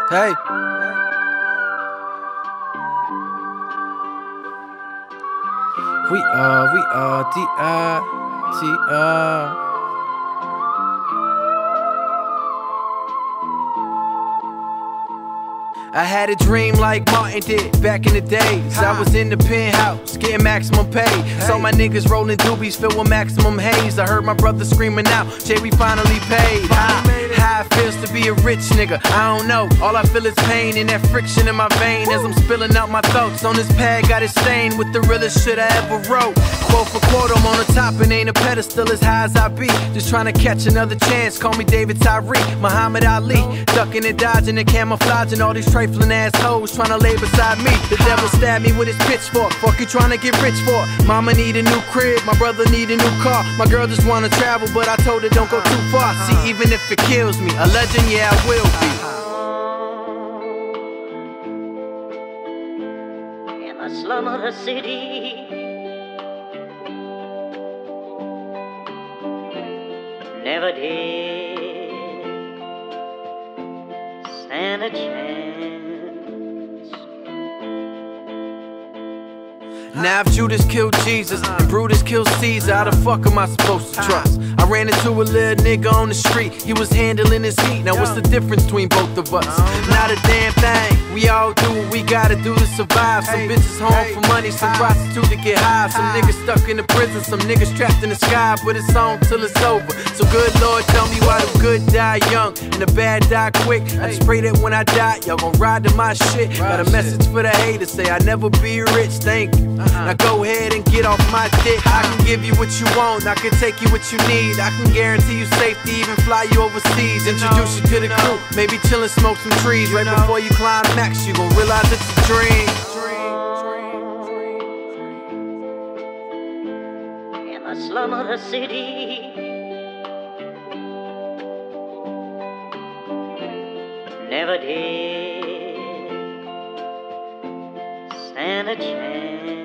Hey. We are D-I-T-I. I had a dream like Martin did back in the days. I was in the penthouse, getting maximum pay. Saw my niggas rolling doobies filled with maximum haze. I heard my brother screaming out, Jay, we finally paid. How it feels to be a rich nigga, I don't know. All I feel is pain and that friction in my vein as I'm spilling out my thoughts. On this pad got it stained with the realest shit I ever wrote. Quote for quote, I'm on the top and ain't a pedestal as high as I be. Just trying to catch another chance, call me David Tyree, Muhammad Ali. Ducking and dodging and camouflaging all these trifling assholes trying to lay beside me. The devil stabbed me with his pitchfork. Fuck you trying to get rich for? Mama need a new crib, my brother need a new car. My girl just wanna travel, but I told her don't go too far. See, even if it kills me, a legend, yeah, I will be. In the slum of the city, never did stand a chance. Now if Judas killed Jesus and Brutus killed Caesar, how the fuck am I supposed to trust? I ran into a little nigga on the street, he was handling his heat. Now what's the difference between both of us? Not a damn thing. We all do what we gotta do to survive. Some bitches home for money, some prostitute to get high. Some niggas stuck in the prison, some niggas trapped in the sky. But it's on till it's over. So good Lord, tell me why the good die young and the bad die quick. I just pray that when I die, y'all gon' ride to my shit. Got a message for the haters, say I never be rich, thank you. Now go ahead and get off my dick. I can give you what you want, I can take you what you need. I can guarantee you safety, even fly you overseas. Introduce you to the crew, maybe chill and smoke some trees. Right before you climax, you gon' realize it's a dream. In the slum of the city, never did stand a chance.